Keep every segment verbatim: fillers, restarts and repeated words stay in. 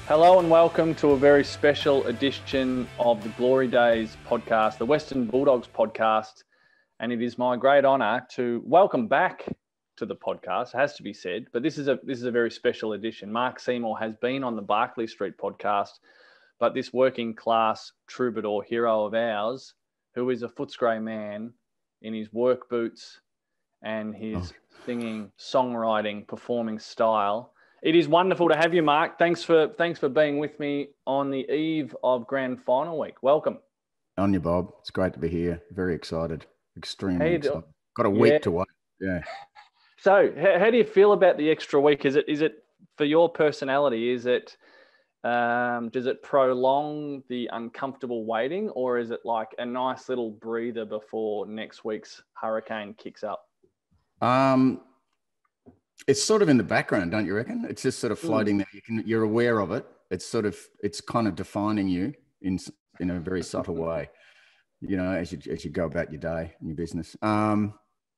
Hello and welcome to a very special edition of the Glory Days podcast, the Western Bulldogs podcast. And it is my great honour to welcome back to the podcast, it has to be said, but this is a this is a very special edition. Mark Seymour has been on the Barclay Street podcast, but this working class troubadour hero of ours, who is a Footscray man in his work boots and his oh. singing, songwriting, performing style. It is wonderful to have you, Mark. Thanks for thanks for being with me on the eve of Grand Final week. Welcome. On you, Bob. It's great to be here. Very excited. Extremely excited. Do- Got a week yeah. to wait. Yeah. So, how do you feel about the extra week? Is it is it for your personality? Is it um, does it prolong the uncomfortable waiting, or is it like a nice little breather before next week's hurricane kicks up? Um. It's sort of in the background, don't you reckon? It's just sort of floating mm. there. You can, you're aware of it. It's sort of, it's kind of defining you in in a very subtle way, you know, as you as you go about your day and your business. Um,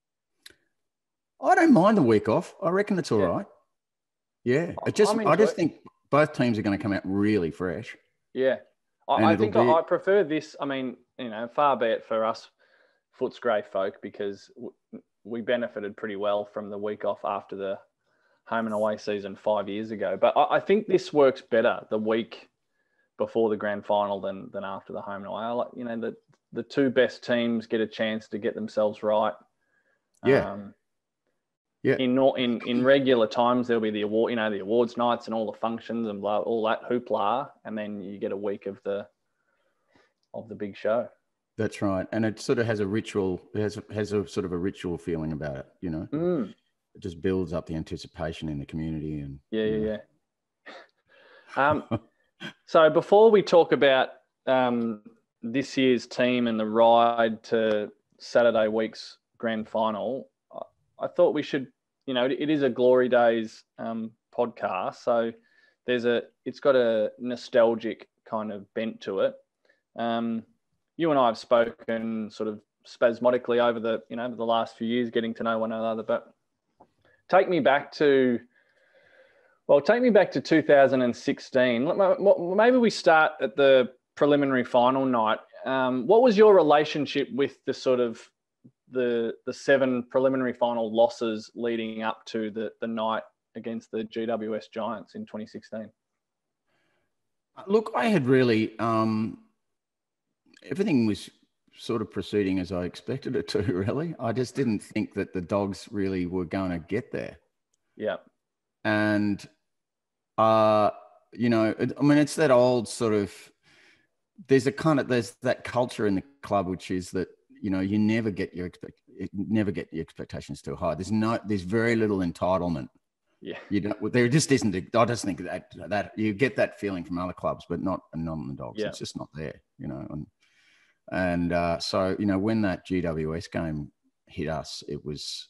I don't mind the week off. I reckon it's all yeah. right. Yeah, it just I just it. think both teams are going to come out really fresh. Yeah, I, I think be... I prefer this. I mean, you know, far be it for us Footscray folk, because we benefited pretty well from the week off after the home and away season five years ago. But I, I think this works better the week before the grand final than than after the home and away. I like, you know, the the two best teams get a chance to get themselves right. Yeah. Um, yeah. In in in regular times there'll be the award, you know, the awards nights and all the functions and blah, all that hoopla, and then you get a week of the of the big show. That's right. And it sort of has a ritual, it has, has a sort of a ritual feeling about it, you know. Mm. It just builds up the anticipation in the community. And Yeah, yeah, yeah. Um, so before we talk about um, this year's team and the ride to Saturday week's grand final, I, I thought we should, you know, it, it is a Glory Days um, podcast. So there's a, it's got a nostalgic kind of bent to it. Um, You and I have spoken sort of spasmodically over the, you know, the last few years, getting to know one another. But take me back to, well, take me back to two thousand sixteen. Maybe we start at the preliminary final night. Um, what was your relationship with the sort of the the seven preliminary final losses leading up to the the night against the G W S Giants in twenty sixteen? Look, I had really. Um... Everything was sort of proceeding as I expected it to, really. I just didn't think that the Dogs really were going to get there. Yeah. And, uh, you know, I mean, it's that old sort of, there's a kind of, there's that culture in the club, which is that, you know, you never get your, expect, never get your expectations too high. There's no, there's very little entitlement. Yeah. You don't, there just isn't, a, I just think that, that you get that feeling from other clubs, but not, not in the Dogs. Yeah. It's just not there, you know, and, And uh, so, you know, when that G W S game hit us, it was,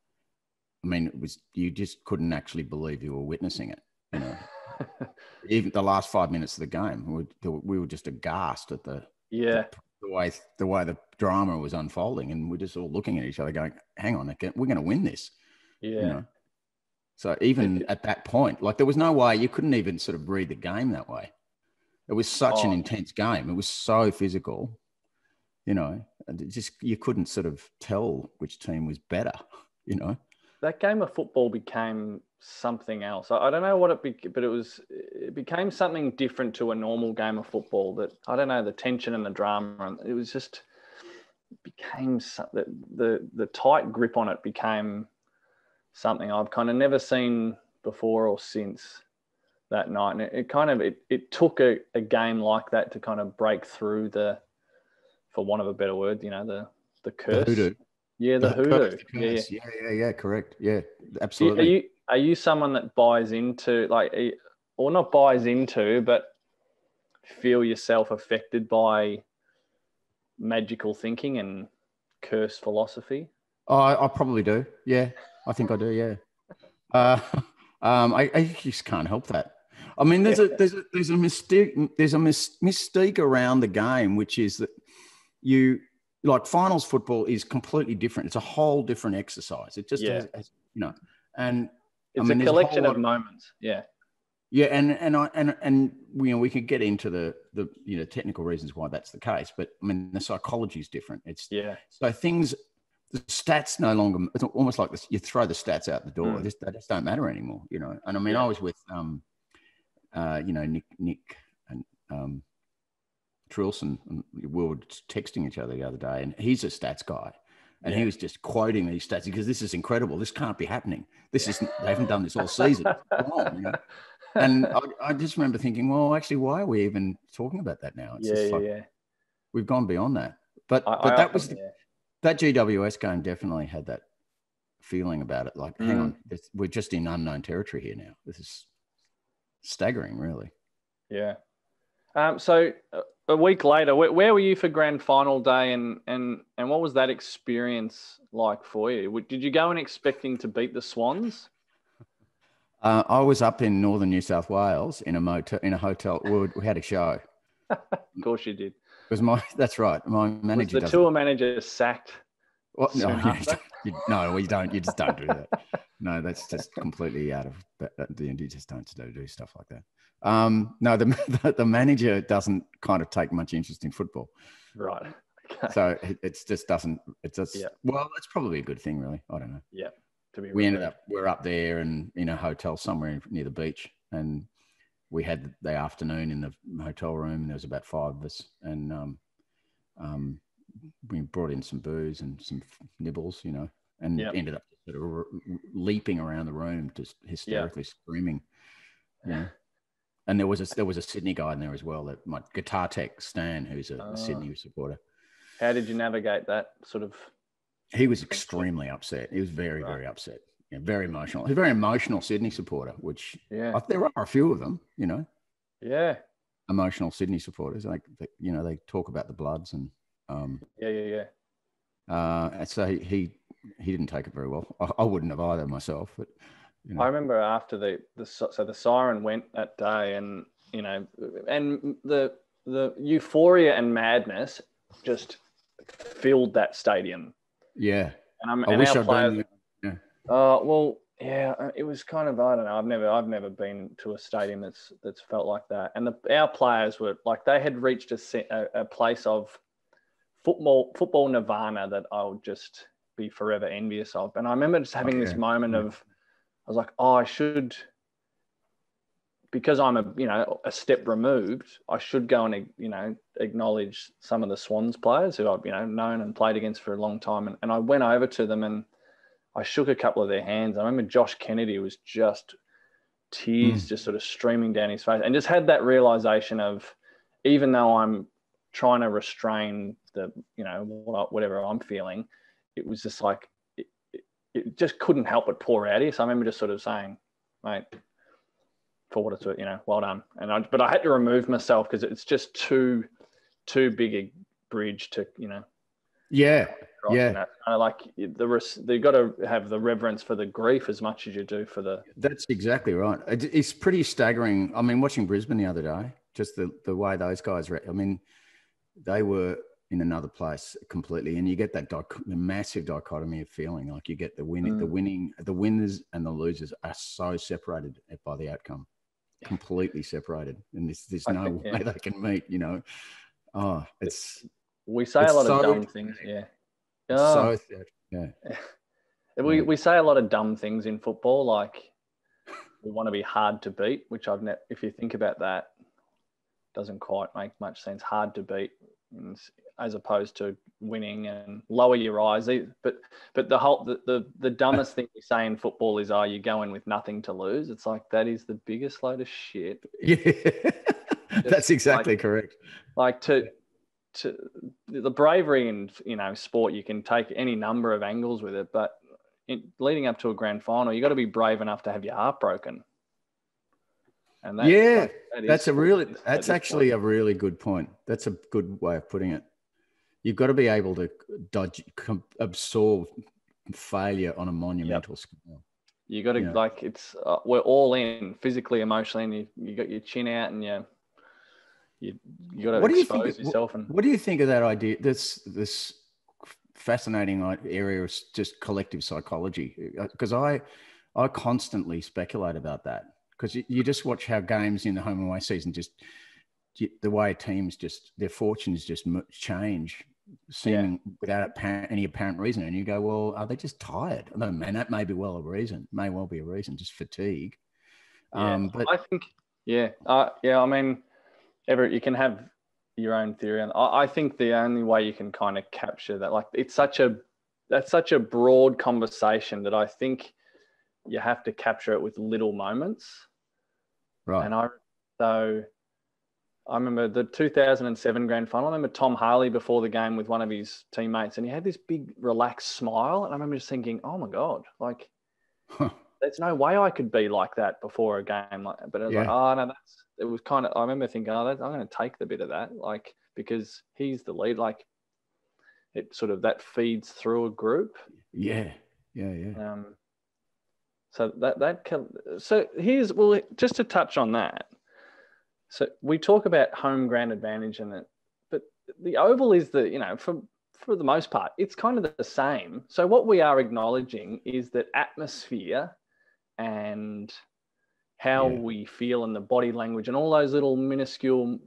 I mean, it was, you just couldn't actually believe you were witnessing it, you know. Even the last five minutes of the game, we, we were just aghast at the, yeah. the, the way the way the drama was unfolding. And we're just all looking at each other going, hang on, we're going to win this. Yeah. You know? So even at that point, like there was no way, you couldn't even sort of read the game that way. It was such oh. an intense game. It was so physical. You know, it just you couldn't sort of tell which team was better, you know. That game of football became something else. I don't know what it became, but it was it became something different to a normal game of football. That I don't know, the tension and the drama. It was just it became the the the tight grip on it became something I've kind of never seen before or since that night. And it, it kind of it it took a, a game like that to kind of break through the, for want of a better word, you know, the the curse. The hoodoo. Yeah, the, the hoodoo. Curse, the curse. Yeah, yeah, yeah, yeah, correct. Yeah, Are absolutely. you are you someone that buys into, like, or not buys into, but feel yourself affected by magical thinking and curse philosophy? Oh, I, I probably do. Yeah, I think I do. Yeah. Uh, um, I, I just can't help that. I mean, there's a there's a there's a mystique there's a mystique around the game, which is that you like finals football is completely different. It's a whole different exercise. It just yeah. has, has, you know, and it's I mean, a collection a of moments. Yeah. Yeah, and and I and and you know we could get into the the you know technical reasons why that's the case, but I mean the psychology is different. It's Yeah. so things, the stats no longer. It's almost like this, you throw the stats out the door. Mm. Just, they just don't matter anymore, you know. And I mean, Yeah. I was with um, uh, you know Nick Nick and um, Trilson, and we were texting each other the other day, and he's a stats guy. And Yeah. he was just quoting these stats because this is incredible. This can't be happening. This is they haven't done this all season. It's wrong, you know? And I, I just remember thinking, well, actually, why are we even talking about that now? It's Yeah, just yeah, like yeah. we've gone beyond that. But I, but I that often, was the, yeah. that G W S game definitely had that feeling about it. Like, hang Mm. on, this, we're just in unknown territory here now. This is staggering, really. Yeah. Um, so uh, a week later, where, where were you for grand final day, and and and what was that experience like for you? W- Did you go in expecting to beat the Swans? Uh, I was up in northern New South Wales in a motel, in a hotel. We, were- we had a show. Of course you did. It was my that's right. My Was manager the doesn't. tour manager sacked Well, no, soon you after? don't- you- no, we don't. You just don't do that. No, that's just completely out of the. You just don't do, do stuff like that. Um, no, the, the the manager doesn't kind of take much interest in football, Right. Okay. so it it's just doesn't. It's just Yeah. well, it's probably a good thing, really. I don't know. Yeah. To be We ended removed. up we're up there and in a hotel somewhere near the beach, and we had the afternoon in the hotel room, and there was about five of us, and um, um, we brought in some booze and some nibbles, you know, and Yep. ended up sort of r- leaping around the room, just hysterically screaming, you know. And there was a there was a Sydney guy in there as well, that my guitar tech Stan, who's a, Oh. a Sydney supporter. How did you navigate that sort of? He was extremely upset. He was very Right. very upset. Yeah, very emotional. He's a very emotional Sydney supporter, which Yeah. I, there are a few of them, you know, Yeah. emotional Sydney supporters. Like they, you know, they talk about the Bloods and um, Yeah. Yeah. Yeah. uh, and so he, he he didn't take it very well. I, I wouldn't have either myself, but you know. I remember after the, the so the siren went that day, and you know, and the the euphoria and madness just filled that stadium. Yeah, And I'm I and wish our I'd players. been. Yeah. Uh, well, yeah, it was kind of I don't know. I've never I've never been to a stadium that's that's felt like that. And the, our players were like they had reached a, se- a, a place of football football nirvana that I would just be forever envious of. And I remember just having Oh, this yeah. moment Yeah. of I was like, oh, I should, because I'm a you know a step removed. I should go and you know acknowledge some of the Swans players who I've you know known and played against for a long time. And, and I went over to them and I shook a couple of their hands. I remember Josh Kennedy was just tears Mm. just sort of streaming down his face, and just had that realization of, even though I'm trying to restrain the you know whatever I'm feeling, it was just like it, it, it just couldn't help but pour out here. So I remember just sort of saying, mate, for what it's worth, you know, well done. And I, but I had to remove myself because it's just too, too big a bridge to, you know. Yeah, cross, yeah. You know? I like the they got to have the reverence for the grief as much as you do for the. That's exactly right. It, it's pretty staggering. I mean, watching Brisbane the other day, just the the way those guys. Re- I mean, they were in another place completely, and you get that dic- the massive dichotomy of feeling. Like you get the winning, Mm. the winning, the winners and the losers are so separated by the outcome. Completely separated, and there's, there's no think, way yeah. they can meet, you know. Oh, it's we say it's a lot so, of dumb things, yeah. It's Oh. so yeah. We Yeah. we say a lot of dumb things in football, like we want to be hard to beat, which I've ne- if you think about that, doesn't quite make much sense. Hard to beat, as opposed to winning, and lower your eyes. But but the whole the, the, the dumbest thing we say in football is, "Oh, you go in with nothing to lose." It's like that is the biggest load of shit. Yeah, that's exactly like, correct. Like to to the bravery in you know sport, you can take any number of angles with it, but in, leading up to a grand final, you got to be brave enough to have your heart broken. And that, yeah, like, that that's is, a really is, that's actually a really good point. That's a good way of putting it. You've got to be able to dodge, com, absorb failure on a monumental yep. scale. You got to yeah. like it's uh, we're all in physically, emotionally, and you you got your chin out, and you you you got to what expose do you think, yourself. What, and what do you think of that idea? This this fascinating area of just collective psychology, because I I constantly speculate about that. because you, you just watch how games in the home and away season just the way teams just their fortunes just change, seeming yeah. without apparent, any apparent reason, and you go, well, are they just tired? I don't know, man, that may be well a reason, may well be a reason, just fatigue. Yeah, um, but I think, yeah, uh, yeah. I mean, Everett, you can have your own theory, and I, I think the only way you can kind of capture that, like, it's such a that's such a broad conversation that I think you have to capture it with little moments. Right. And I so I remember the two thousand seven grand final. I remember Tom Harley before the game with one of his teammates, and he had this big relaxed smile, and I remember just thinking, oh my god, like. Huh. There's no way I could be like that before a game, like, but it was yeah. like, oh no, that's. It was kind of. I remember thinking, oh, that, I'm going to take the bit of that, like, because he's the lead, like, it sort of that feeds through a group. Yeah, yeah, yeah. Um. So that that can, so here's well, just to touch on that. So we talk about home ground advantage and it, but the oval is the you know for for the most part it's kind of the same. So what we are acknowledging is that atmosphere and how yeah. we feel and the body language and all those little minuscule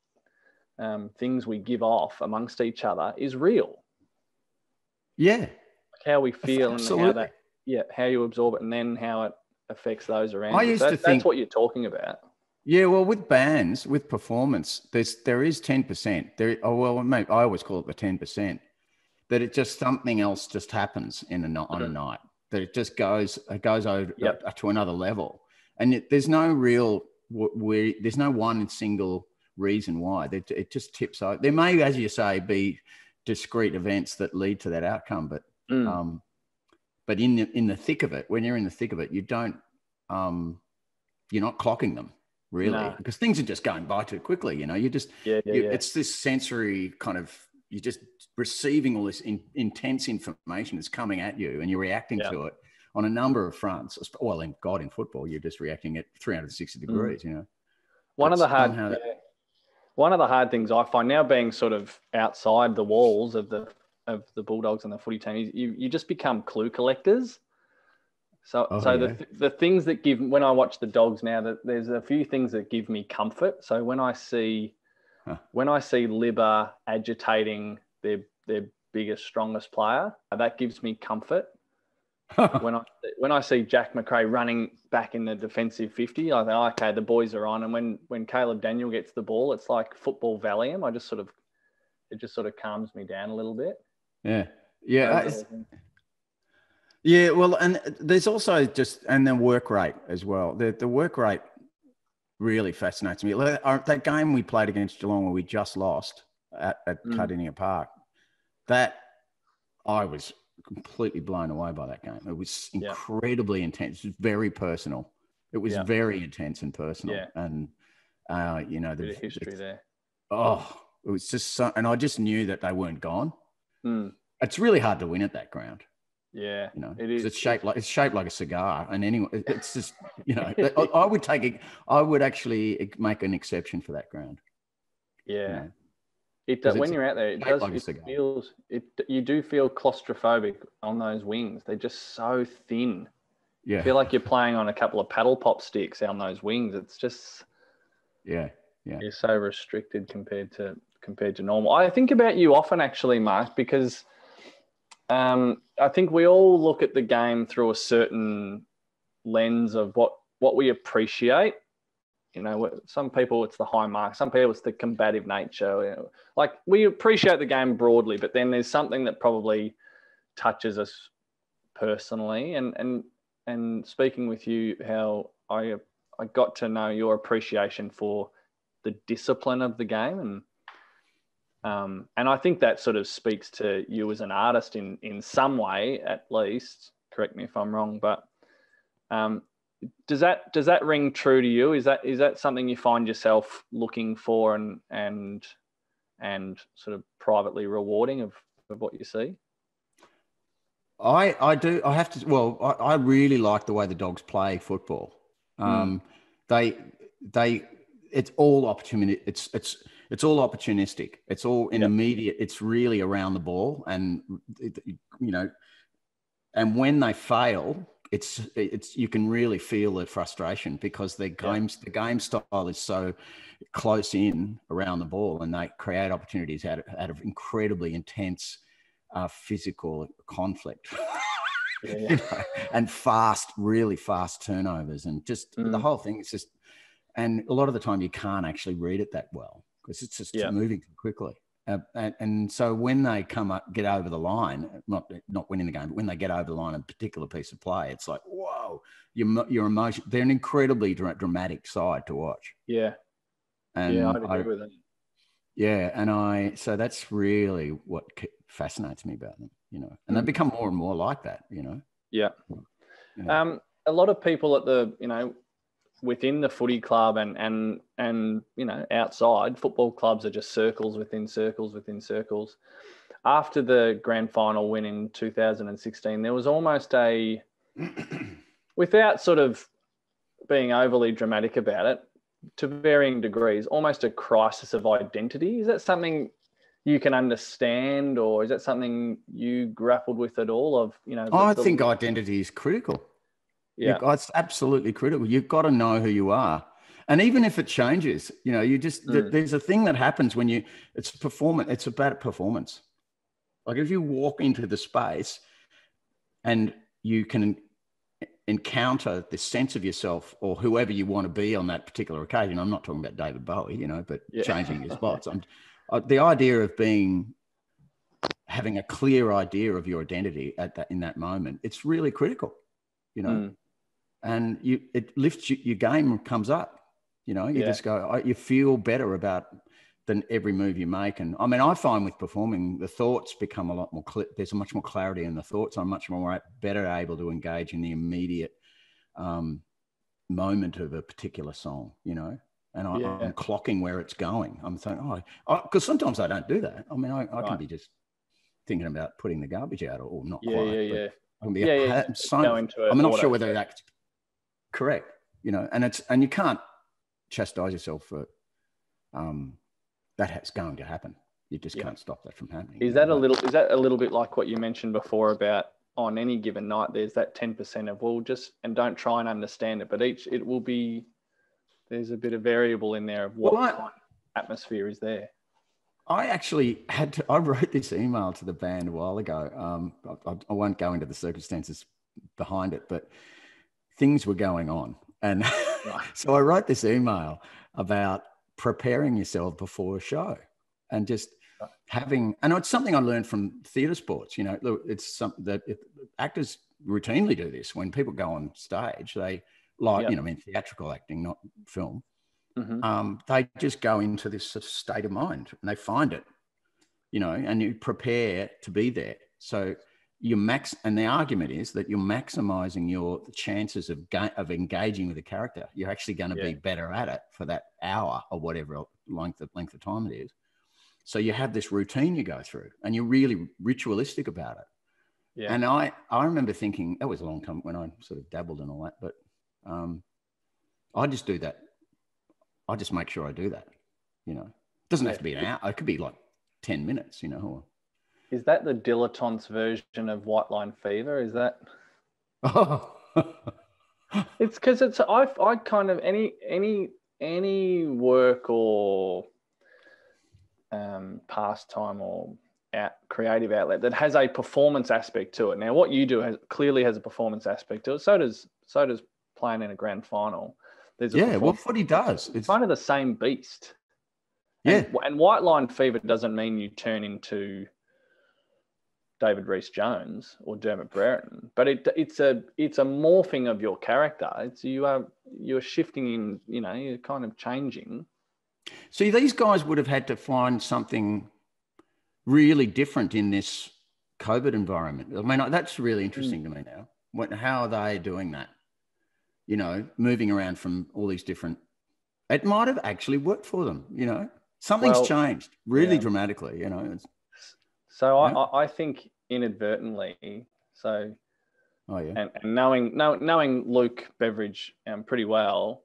um, things we give off amongst each other is real. Yeah. Like how we feel Absolutely. and how that, yeah, how you absorb it and then how it affects those around I you. used So to that, think, that's what you're talking about. Yeah, well, with bands, with performance, there's there is ten percent. There, oh well, maybe I always call it the ten percent. That it just something else just happens in a on a night. That it just goes it goes over Yep. to another level, and it, there's no real we there's no one single reason why. It, it just tips over. There may, as you say, be discrete events that lead to that outcome, but Mm. um, but in the in the thick of it, when you're in the thick of it, you don't um, you're not clocking them. Really, No. because things are just going by too quickly. You know, you just, yeah, yeah, you, yeah. it's this sensory kind of, you're just receiving all this in, intense information that's coming at you and you're reacting yeah. to it on a number of fronts. Well, in God, in football, you're just reacting at three hundred sixty degrees, mm. you know. One but of the hard, that, yeah. one of the hard things I find now being sort of outside the walls of the, of the Bulldogs and the footy team is you, you just become clue collectors. So, oh, so yeah. the the things that give when I watch the Dogs now, that there's a few things that give me comfort. So when I see huh. when I see Libba agitating their their biggest, strongest player, that gives me comfort. when I when I see Jack McRae running back in the defensive fifty, I think, oh, okay, the boys are on. And when when Caleb Daniel gets the ball, it's like football Valium. I just sort of it just sort of calms me down a little bit. Yeah, yeah. Yeah, well, and there's also just, and then work rate as well. The the work rate really fascinates me. That game we played against Geelong where we just lost at, at mm. Cardinia Park, that I was completely blown away by that game. It was incredibly yeah. intense. It was very personal. It was yeah. very intense and personal. Yeah. And, uh, you know, the bit of history there. Oh, it was just so, and I just knew that they weren't gone. Mm. It's really hard to win at that ground. Yeah, you know, it is. It's shaped like it's shaped like a cigar, and anyway, it's just you know, I, I would take it. I would actually make an exception for that ground. Yeah, you know, it uh, when you're out there, it does. Like it feels it. You do feel claustrophobic on those wings. They're just so thin. Yeah, you feel like you're playing on a couple of paddle pop sticks on those wings. It's just yeah, yeah. You're so restricted compared to compared to normal. I think about you often, actually, Mark, because. Um, I think we all look at the game through a certain lens of what, what we appreciate. You know, some people it's the high mark, some people it's the combative nature. You know, like we appreciate the game broadly, but then there's something that probably touches us personally. And and and speaking with you, how I I got to know your appreciation for the discipline of the game and. Um, and I think that sort of speaks to you as an artist in, in some way, at least. Correct me if I'm wrong, but um, does that does that ring true to you? Is that is that something you find yourself looking for and and and sort of privately rewarding of, of what you see? I I do. I have to. Well, I, I really like the way the Dogs play football. Um, mm. They they it's all opportunity. It's it's. It's all opportunistic. It's all in yep. immediate. It's really around the ball, and you know, and when they fail, it's it's you can really feel the frustration because the games yeah. the game style is so close in around the ball, and they create opportunities out of, out of incredibly intense uh, physical conflict. Yeah, yeah. You know, and fast, really fast turnovers, and just mm. the whole thing is just. And a lot of the time, you can't actually read it that well because it's just yeah. moving too quickly. Uh, and, and so when they come up, get over the line, not not winning the game, but when they get over the line, a particular piece of play, it's like, whoa, your your emotion. They're an incredibly dra- dramatic side to watch. Yeah, and yeah, I'd agree I, with that. Yeah, and I so that's really what fascinates me about them, you know. And mm. they become more and more like that, you know. Yeah. yeah. Um, a lot of people at the, you know, within the footy club and, and, and, you know, outside, football clubs are just circles within circles within circles. After the grand final win in two thousand sixteen, there was almost a, without sort of being overly dramatic about it, to varying degrees, almost a crisis of identity. Is that something you can understand, or is that something you grappled with at all? Of, you know, the, oh, I the... think identity is critical. Yeah, You've, it's absolutely critical. You've got to know who you are, and even if it changes, you know, you just mm. there's a thing that happens when you. It's performance. It's about performance. Like if you walk into the space, and you can encounter this sense of yourself or whoever you want to be on that particular occasion. I'm not talking about David Bowie, you know, but yeah. changing your spots. I'm, uh, the idea of being having a clear idea of your identity at that in that moment, it's really critical, you know. Mm. And you, it lifts you, your game comes up, you know, you yeah. just go, you feel better about than every move you make. And I mean, I find with performing, the thoughts become a lot more clear. There's a much more clarity in the thoughts. I'm much more better able to engage in the immediate um, moment of a particular song, you know, and I, yeah. I'm clocking where it's going. I'm saying, oh, because sometimes I don't do that. I mean, I, I right. can be just thinking about putting the garbage out or, or not yeah, quite, yeah, but yeah. I can be, yeah, yeah. So, I'm not sure whether that's correct, you know, and it's, and you can't chastise yourself for, um, that's going to happen. You just yeah. can't stop that from happening. Is that know? a little, is that a little bit like what you mentioned before about on any given night, there's that ten percent of, well, just, and don't try and understand it, but each, it will be, there's a bit of variable in there of what well, I, kind of atmosphere is there. I actually had to, I wrote this email to the band a while ago. Um, I, I won't go into the circumstances behind it, but things were going on. And right. so I wrote this email about preparing yourself before a show and just right. having, and it's something I learned from theatre sports, you know, it's something that if, actors routinely do this when people go on stage, they like, yep. you know, I mean, theatrical acting, not film. Mm-hmm. Um, they just go into this sort of state of mind and they find it, you know, and you prepare to be there. So you max, and the argument is that you're maximizing your chances of ga- of engaging with the character. You're actually going to yeah. be better at it for that hour or whatever length of length of time it is. So you have this routine you go through, and you're really ritualistic about it. Yeah. And I I remember thinking, that was a long time when I sort of dabbled in all that, but um, I just do that. I just make sure I do that. You know, it doesn't have to be an hour. It could be like ten minutes. You know. Or, is that the dilettante's version of White Line Fever? Is that? Oh. It's because it's I I kind of any any any work or um, pastime or out, creative outlet that has a performance aspect to it. Now, what you do has clearly has a performance aspect to it. So does so does playing in a grand final. There's a yeah, well, what he does. It's kind of the same beast. Yeah, and, and White Line Fever doesn't mean you turn into David Rhys-Jones or Dermot Brereton, but it it's a it's a morphing of your character. It's you are you're shifting in, you know, you're kind of changing. See, these guys would have had to find something really different in this COVID environment. I mean, that's really interesting mm. to me now. What, how are they doing that? You know, moving around from all these different. It might have actually worked for them. You know, something's well, changed really yeah. dramatically. You know. It's, So yeah. I, I think inadvertently, so oh, yeah. and, and knowing know, knowing Luke Beveridge um, pretty well,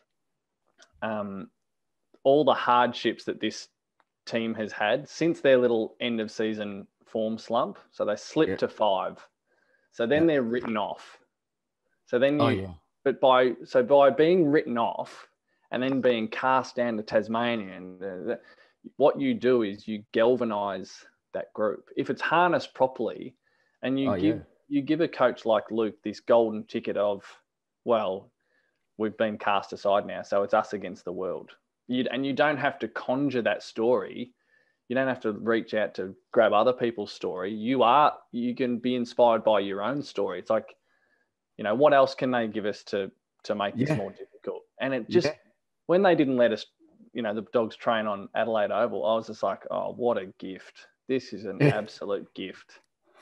um, all the hardships that this team has had since their little end of season form slump. So they slipped yeah. to five. So then yeah. they're written off. So then you, Oh, yeah. but by, so by being written off and then being cast down to Tasmania, and uh, what you do is you galvanize that group. If it's harnessed properly and you Oh, give, yeah. you give a coach like Luke this golden ticket of, well, we've been cast aside now, so it's us against the world. You, and you don't have to conjure that story. You don't have to reach out to grab other people's story. You are, you can be inspired by your own story. It's like, you know, what else can they give us to, to make Yeah. this more difficult? And it just, Yeah. when they didn't let us, you know, the Dogs train on Adelaide Oval, I was just like, oh, what a gift. This is an Yeah. absolute gift.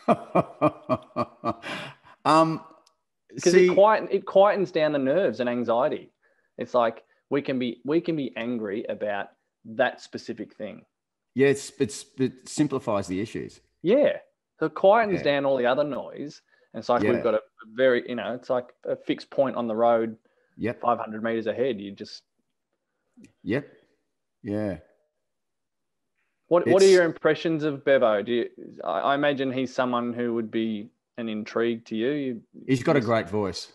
um, Because it quiet, it quietens down the nerves and anxiety. It's like we can be we can be angry about that specific thing. Yeah, it's, it's it simplifies the issues. Yeah, so it quietens Yeah. down all the other noise, and it's like Yeah. we've got a very, you know, it's like a fixed point on the road. Yep. five hundred meters ahead. You just. Yep. Yeah. What It's, What are your impressions of Bevo? Do you? I, I imagine he's someone who would be an intrigue to you. you he's got you a great voice.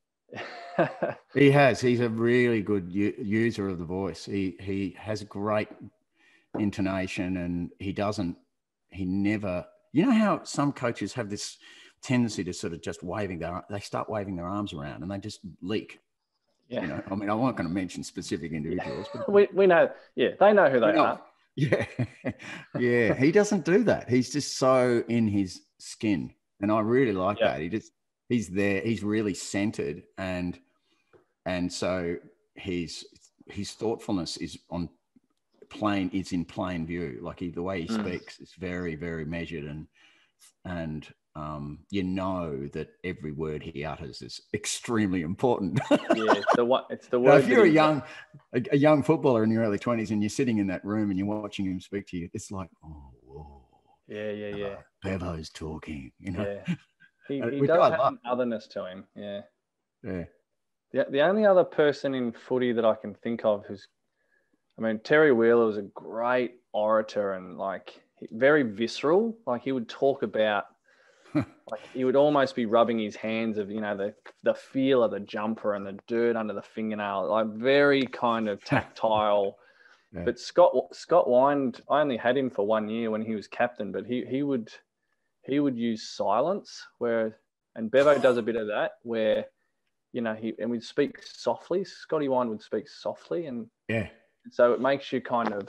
He has. He's a really good u- user of the voice. He he has great intonation, and he doesn't. He never. You know how some coaches have this tendency to sort of just waving their. They start waving their arms around, and they just leak. Yeah. You know. I mean, I'm not going to mention specific individuals, yeah. but we we know. Yeah, they know who they know. are. Yeah, yeah. He doesn't do that. He's just so in his skin, and I really like Yeah. that. He just he's there. He's really centered, and and so his his thoughtfulness is on plain. It's in plain view. Like he, the way he Mm. speaks, is very very measured, and and um, you know that every word he utters is extremely important. Yeah, it's the one. It's the Now, word. if you're a that he- young, a, a young footballer in your early twenties and you're sitting in that room and you're watching him speak to you, it's like, oh, whoa, Yeah, yeah, Bevo, yeah. Bevo's talking. You know, Yeah. He he which does I have love. an otherness to him. Yeah. Yeah, The the only other person in footy that I can think of who's, I mean, Terry Wheeler was a great orator and like very visceral. Like he would talk about, like he would almost be rubbing his hands of, you know, the the feel of the jumper and the dirt under the fingernail, like very kind of tactile. yeah. But Scott Scott Wind, I only had him for one year when he was captain, but he he would he would use silence where, and Bevo does a bit of that where, you know, he and we'd speak softly. Scotty Wind would speak softly, and yeah, so it makes you kind of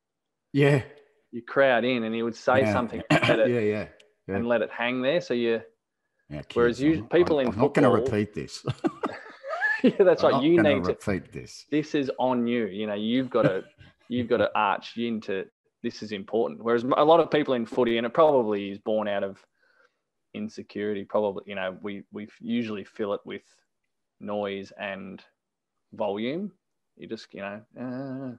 yeah, you crowd in, and he would say yeah. something and let it, yeah, yeah, yeah. and let it hang there. So you, Now, kids, whereas you I'm, people I'm, in I'm not going football, to repeat this. yeah, that's I'm right. not You going need to to. repeat this. This is on you. You know, you've got to you've got to arch into this is important. Whereas a lot of people in footy, and it probably is born out of insecurity. Probably, you know, we we usually fill it with noise and volume. You just, you know, uh,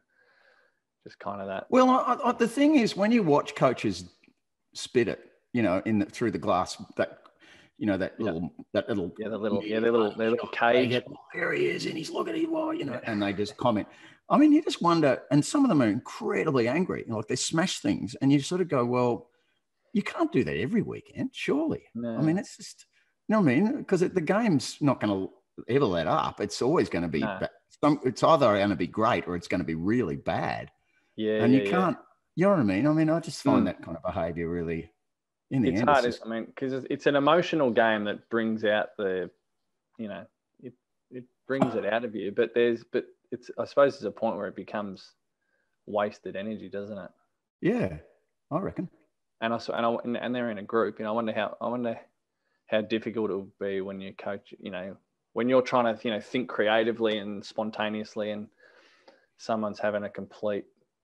just kind of that. Well, I, I, the thing is, when you watch coaches spit it, you know, in the, through the glass, that you know, that little, yeah. that little, yeah, the little, yeah, their little, their little cage. Get, oh, there he is, and he's looking at you, you know, and they just comment. I mean, you just wonder, and some of them are incredibly angry, you know, like they smash things, and you sort of go, well, you can't do that every weekend, surely. No. I mean, it's just, you know what I mean? Because the game's not going to ever let up. It's always going to be, No. some, it's either going to be great or it's going to be really bad. Yeah, and yeah, you can't, yeah. you know what I mean? I mean, I just find mm. that kind of behavior really, in the it's end, hard. it's just, I mean, because it's an emotional game that brings out the, you know, it it brings it out of you. But there's, but it's, I suppose, there's a point where it becomes wasted energy, doesn't it? yeah, I reckon. And I and I, and they're in a group. You know, I wonder how I wonder how difficult it would be when you coach. You know, when you're trying to, you know, think creatively and spontaneously, and someone's having a complete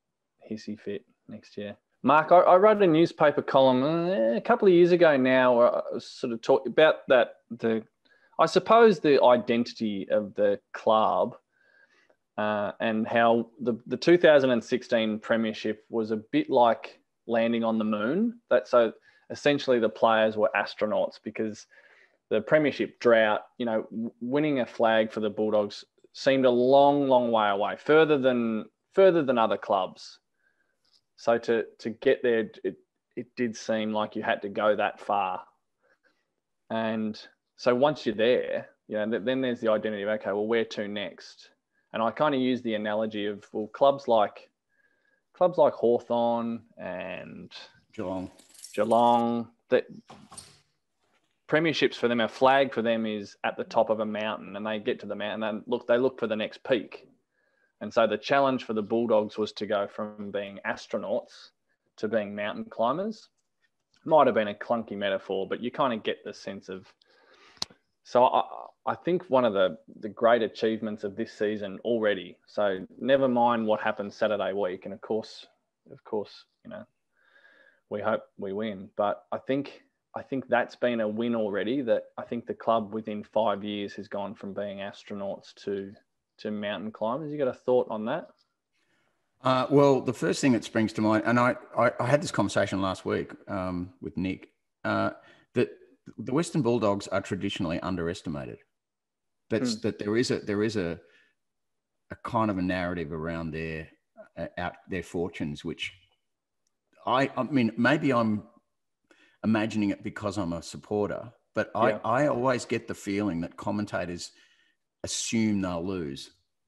hissy fit next year. Mark, I, I wrote a newspaper column uh, a couple of years ago now, where I was sort of talking about that, the, I suppose, the identity of the club uh, and how the, the two thousand sixteen premiership was a bit like landing on the moon. That so essentially the players were astronauts because the premiership drought, you know, winning a flag for the Bulldogs seemed a long, long way away, further than further than other clubs. So to to get there, it it did seem like you had to go that far. And so once you're there, you know, then there's the identity of, okay, well, where to next? And I kind of use the analogy of, well, clubs like clubs like Hawthorn and Geelong, Geelong, that premierships for them, a flag for them is at the top of a mountain, and they get to the mountain and look, they look for the next peak. And so the challenge for the Bulldogs was to go from being astronauts to being mountain climbers. Might have been a clunky metaphor, but you kind of get the sense of. So I, I think one of the, the great achievements of this season already, so never mind what happens Saturday week, and of course, of course, you know, we hope we win. But I think I think that's been a win already, that I think the club within five years has gone from being astronauts to to mountain climbers. You got a thought on that? Uh, well, the first thing that springs to mind, and I, I, I had this conversation last week um, with Nick, uh, that the Western Bulldogs are traditionally underestimated. That's hmm. that there is a there is a a kind of a narrative around their uh, out their fortunes, which I I mean maybe I'm imagining it because I'm a supporter, but I, yeah. I always get the feeling that commentators assume they'll lose.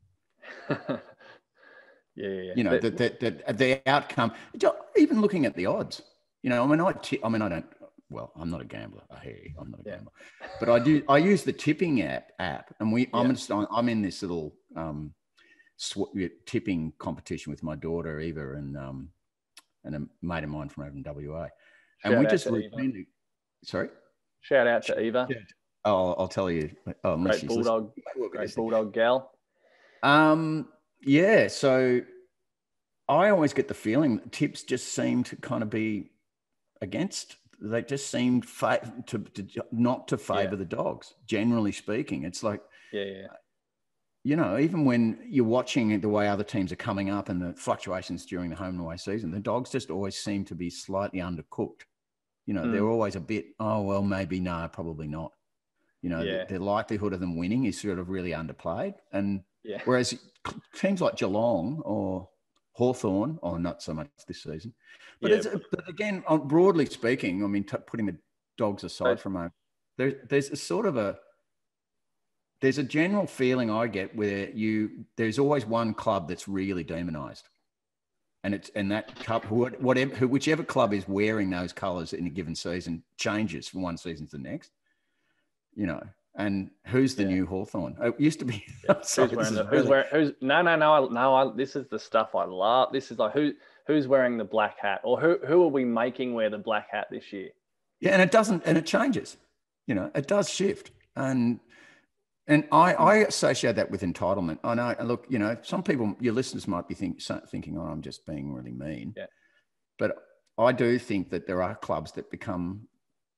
Yeah, yeah, yeah. You know, but, that, that, that the outcome, even looking at the odds, you know, I mean, I, t- I mean, I don't, well, I'm not a gambler. I hear you, I'm not a yeah. gambler, but I do, I use the tipping app app and we, yeah. I'm just, I'm in this little um, sw- tipping competition with my daughter, Eva, and, um, and a mate of mine from over in W A. And Shout we just, routinely, sorry? Shout out to Eva. Oh, I'll tell you. Oh, great Bulldog, great Bulldog gal. Um, Yeah, so I always get the feeling that tips just seem to kind of be against. They just seem fa- to, to not to favour yeah. the Dogs. Generally speaking, it's like, yeah, yeah, you know, even when you're watching the way other teams are coming up and the fluctuations during the home and away season, the Dogs just always seem to be slightly undercooked. You know, mm. they're always a bit, oh well, maybe no, probably not. You know, yeah. the, the likelihood of them winning is sort of really underplayed. And yeah. whereas teams like Geelong or Hawthorn, or not so much this season, but, yeah, it's, but, but again, broadly speaking, I mean, t- putting the Dogs aside from a, there, there's a sort of a, there's a general feeling I get where you, there's always one club that's really demonised. And it's, and that cup, whatever, whichever club is wearing those colours in a given season changes from one season to the next. You know, and who's the yeah. new Hawthorn? It used to be. Yeah. Who's wearing the, who's really... wearing? Who's no, no, no, no. I, this is the stuff I love. This is like who who's wearing the black hat, or who who are we making wear the black hat this year? Yeah, and it doesn't, and it changes. You know, it does shift, and and I I associate that with entitlement. I know. Look, you know, some people, your listeners might be think, thinking, "Oh, I'm just being really mean." Yeah. But I do think that there are clubs that become.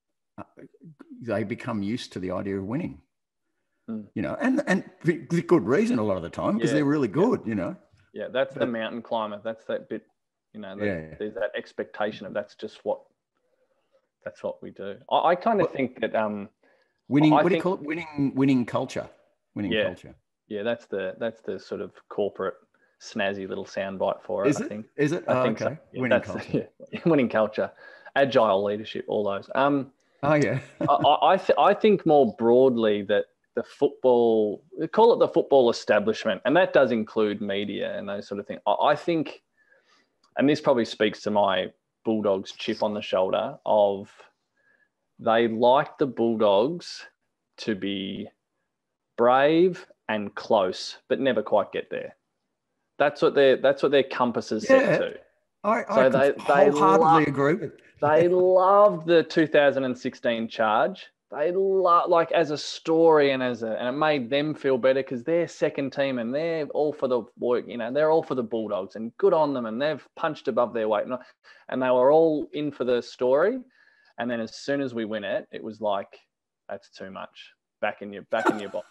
They become used to the idea of winning, mm. you know, and and with good reason a lot of the time because yeah. they're really good, yeah. you know. Yeah, that's but, the mountain climber. That's that bit, you know. That, yeah. There's that expectation of that's just what that's what we do. I, I kind of well, think that um, winning. I what think, do you call it? Winning, winning culture. Winning yeah, culture. Yeah, that's the that's the sort of corporate snazzy little soundbite for it. Is I it? think. Is it? I oh, think okay. so. Yeah, winning culture. Yeah, winning culture, agile leadership, all those. Um. Oh yeah. I I, th- I think more broadly that the football, we call it the football establishment, and that does include media and those sort of things. I, I think, and this probably speaks to my Bulldogs chip on the shoulder of they like the Bulldogs to be brave and close, but never quite get there. That's what their that's what their compass is yeah. set to. I, I so they, they wholeheartedly love, agree with. They loved the two thousand sixteen charge. They love, like as a story and as a, and it made them feel better because they're second team and they're all for the work. You know, they're all for the Bulldogs and good on them, and they've punched above their weight, and, and they were all in for the story. And then as soon as we win it, it was like that's too much. Back in your back in your box.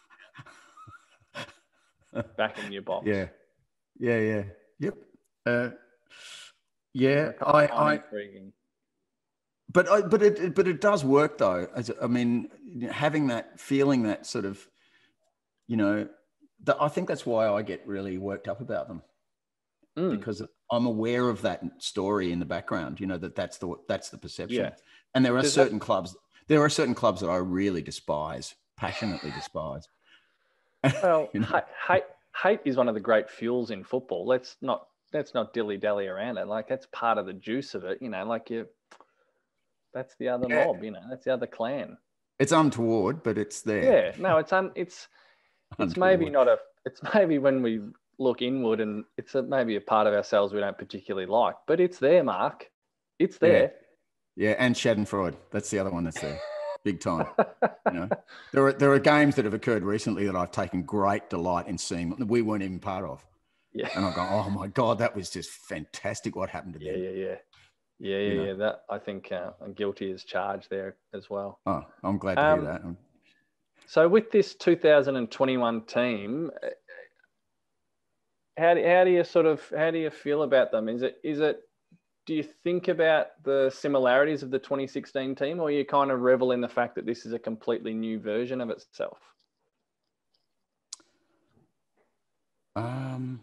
Back in your box. Yeah, yeah, yeah. Yep. Uh, Yeah, I, I, intriguing. but I, but it, but it does work though. As I mean, having that feeling, that sort of, you know, that I think that's why I get really worked up about them mm. because I'm aware of that story in the background. You know that that's the that's the perception. Yeah. And there are Does certain that... clubs. There are certain clubs that I really despise. passionately despise. Well, You know? hate, hate hate is one of the great fuels in football. Let's not let's not dilly dally around it. Like that's part of the juice of it. You know, like you. That's the other Yeah. mob. You know, that's the other clan. It's untoward, but it's there. Yeah. No, it's un, it's it's maybe not a. It's maybe when we look inward and it's a, maybe a part of ourselves we don't particularly like, but it's there, Mark. It's there. Yeah, yeah, and Schadenfreude. That's the other one that's there, big time. You know, there are there are games that have occurred recently that I've taken great delight in seeing that we weren't even part of. Yeah. And I go, oh my God, that was just fantastic. What happened to yeah, them? Yeah, yeah, yeah, yeah, You know? yeah. That I think uh, I'm guilty as charged there as well. Oh, I'm glad to um, hear that. So with this two thousand twenty-one team, how do, how do you sort of how do you feel about them? Is it is it do you think about the similarities of the twenty sixteen team, or you kind of revel in the fact that this is a completely new version of itself? Um,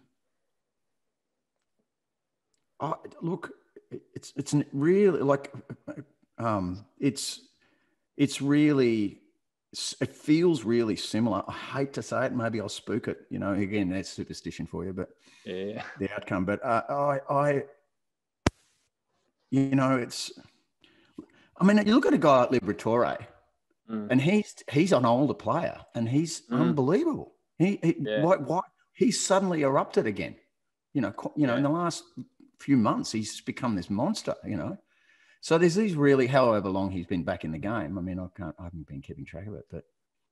I, look, it's it's really like, um, it's it's really. It feels really similar. I hate to say it. Maybe I'll spook it. You know, again, that's superstition for you, but yeah, the outcome. But uh, I, I, you know, it's. I mean, you look at a guy like Liberatore, mm. and he's he's an older player, and he's mm. unbelievable. He, he yeah. why, why he's suddenly erupted again. You know, you know, yeah. in the last few months, he's become this monster. You know. So there's these really, however long he's been back in the game. I mean, I can't, I haven't been keeping track of it, but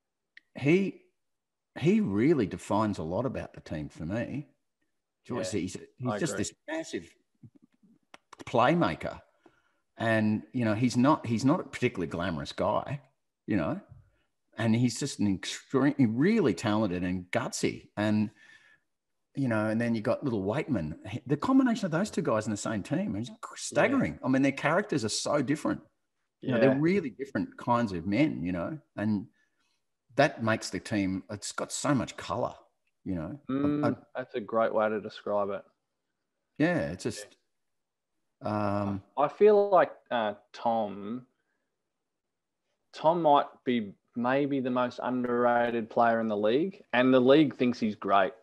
he he really defines a lot about the team for me. Yeah, he's he's just this massive playmaker, and you know he's not he's not a particularly glamorous guy, you know, and he's just an extremely really talented and gutsy, and you know, and then you got little Waitman. The combination of those two guys in the same team is staggering. Yeah. I mean, their characters are so different. You yeah. know, they're really different kinds of men, you know, and that makes the team, it's got so much color, you know. Mm, I, I, that's a great way to describe it. Yeah, it's just... Um, I feel like uh, Tom, Tom might be maybe the most underrated player in the league, and the league thinks he's great.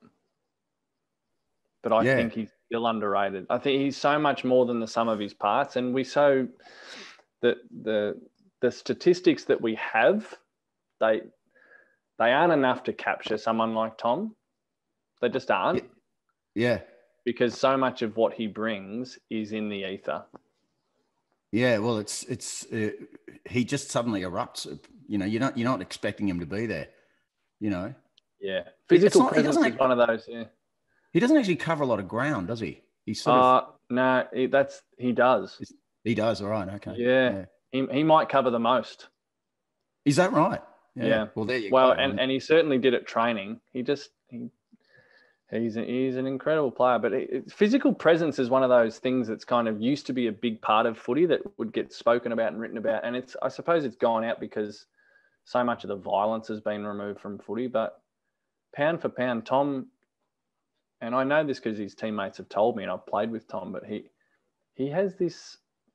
But I yeah. think he's still underrated. I think he's so much more than the sum of his parts. And we so the the the statistics that we have, they they aren't enough to capture someone like Tom. They just aren't. Yeah. Because so much of what he brings is in the ether. Yeah, well, it's it's uh, he just suddenly erupts. You know, you're not you're not expecting him to be there. You know. Yeah, physical not, presence is one of those. Yeah. He doesn't actually cover a lot of ground, does he? He's sort uh, of no, he, that's he does. He does. All right. Okay. Yeah, yeah. He he might cover the most. Is that right? Yeah. yeah. Well, there you well, go. and, and he certainly did at training. He just he he's a, he's an incredible player. But it, it, physical presence is one of those things that's kind of used to be a big part of footy that would get spoken about and written about. And it's I suppose it's gone out because so much of the violence has been removed from footy. But pound for pound, Tom. And I know this because his teammates have told me, and I've played with Tom, but he he has this,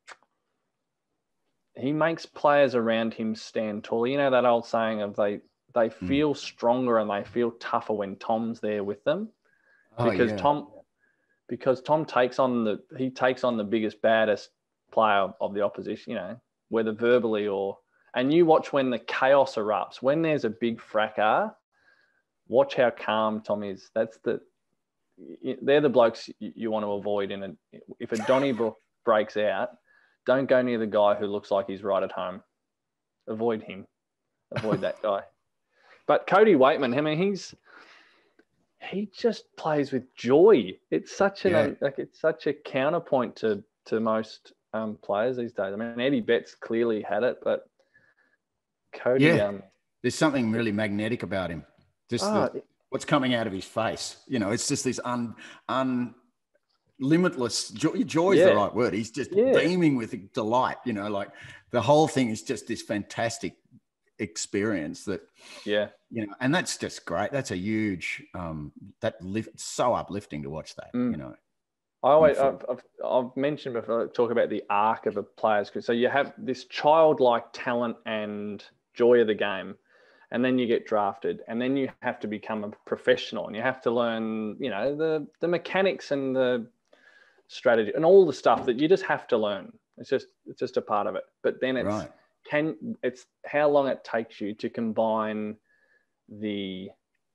he makes players around him stand tall. You know that old saying of they they feel mm. stronger and they feel tougher when Tom's there with them. Oh, because yeah. Tom because Tom takes on the he takes on the biggest, baddest player of the opposition, you know, whether verbally or and you watch when the chaos erupts, when there's a big fracas, watch how calm Tom is. That's the They're the blokes you want to avoid. In a, if a Donnybrook breaks out, don't go near the guy who looks like he's right at home. Avoid him. Avoid that guy. But Cody Waitman, I mean, he's he just plays with joy. It's such an yeah. like it's such a counterpoint to to most um, players these days. I mean, Eddie Betts clearly had it, but Cody, yeah, um, there's something really magnetic about him. Just oh, the, what's coming out of his face, you know, it's just this un, un limitless joy. Joy is yeah. the right word. He's just yeah. beaming with delight, you know, like the whole thing is just this fantastic experience that, yeah, you know, and that's just great. That's a huge, um, that lift, it's so uplifting to watch that, mm. you know. I always, I've, I've, I've mentioned before, talk about the arc of a player's career. So you have this childlike talent and joy of the game. and then you get drafted, and then you have to become a professional, and you have to learn, you know, the the mechanics and the strategy and all the stuff that you just have to learn. It's just it's just a part of it. But then it's Right. can it's how long it takes you to combine the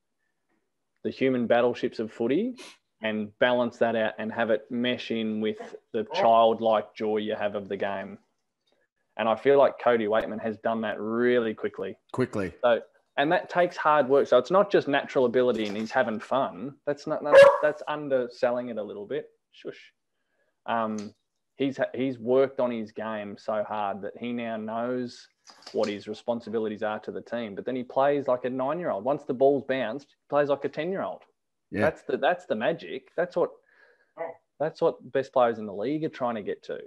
the human battleships of footy and balance that out and have it mesh in with the childlike joy you have of the game. And I feel like Cody Waitman has done that really quickly. Quickly. So, and that takes hard work. So it's not just natural ability and he's having fun. That's not that's, that's underselling it a little bit. Shush. Um, he's he's worked on his game so hard that he now knows what his responsibilities are to the team. But then he plays like a nine-year-old. Once the ball's bounced, he plays like a ten-year-old. Yeah. That's the that's the magic. That's what that's what best players in the league are trying to get to.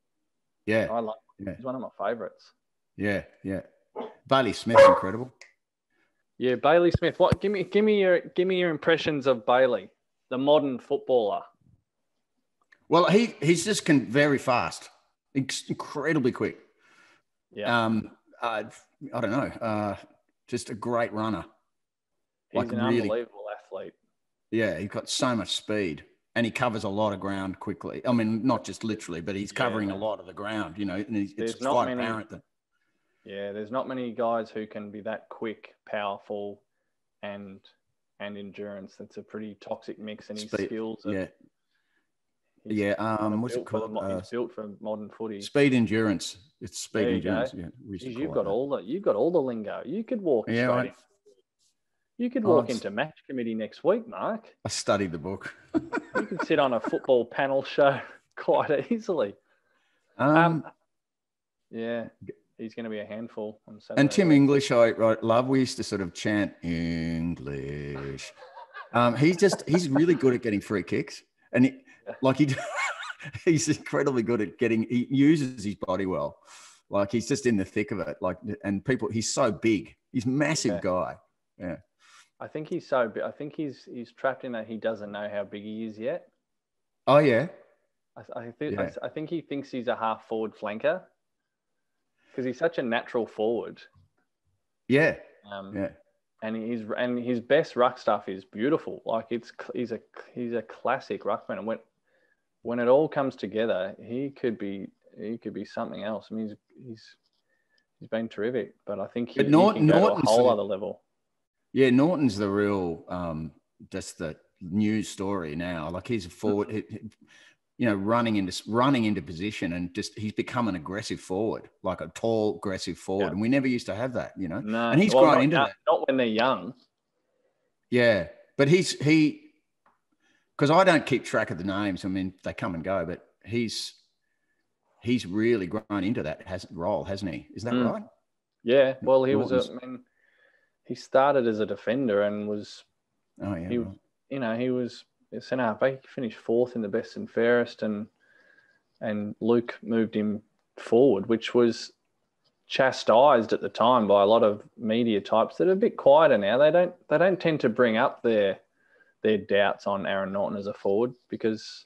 Yeah, I like. Yeah. He's one of my favourites. Yeah, yeah. Bailey Smith, incredible. Yeah, Bailey Smith. What? Give me, give me your, give me your impressions of Bailey, the modern footballer. Well, he he's just can very fast, incredibly quick. Yeah. Um, uh, I don't know. Uh, just a great runner. He's like an really, unbelievable athlete. Yeah, he's got so much speed. And he covers a lot of ground quickly. I mean, not just literally, but he's covering yeah, a lot of the ground, you know, and it's there's quite many, apparent that. Yeah, there's not many guys who can be that quick, powerful, and and endurance. That's a pretty toxic mix, and his speed, skills are, yeah. Yeah, um, what's it called? called? The, uh, he's built for modern footy. Speed endurance. It's speed endurance. Go. Yeah, we Jeez, you've got that. all the you've got all the lingo. You could walk yeah, straight I, in. You could walk oh, into match committee next week, Mark. I studied the book. You could sit on a football panel show quite easily. Um, um yeah, he's going to be a handful on Saturday. And Tim English, I right, love. We used to sort of chant English. Um, he's just he's really good at getting free kicks, and he, yeah. like he he's incredibly good at getting. He uses his body well, like he's just in the thick of it. Like, and people, he's so big. He's a massive yeah. guy. Yeah. I think he's so big. I think he's he's trapped in that he doesn't know how big he is yet. Oh yeah. I, I think yeah. I, I think he thinks he's a half forward flanker because he's such a natural forward. Yeah. Um, yeah. And he's and his best ruck stuff is beautiful. Like it's he's a he's a classic ruckman. And when when it all comes together, he could be he could be something else. I mean, he's he's he's been terrific. But I think he, but Norton, he can go Norton's to a whole the, other level. Yeah, Norton's the real um, just the news story now. Like he's a forward. he, you know, running into running into position and just he's become an aggressive forward, like a tall, aggressive forward. Yeah. And we never used to have that, you know. No, and he's well, grown into young, that. Not when they're young. Yeah, but he's he because I don't keep track of the names. I mean, they come and go, but he's he's really grown into that has, role, hasn't he? Is that mm. right? Yeah. Well, he Norton's. was. A, I mean, he started as a defender and was. Oh yeah. He, right. You know, he was. Centre half. He finished fourth in the best and fairest, and and Luke moved him forward, which was chastised at the time by a lot of media types that are a bit quieter now. They don't they don't tend to bring up their their doubts on Aaron Norton as a forward because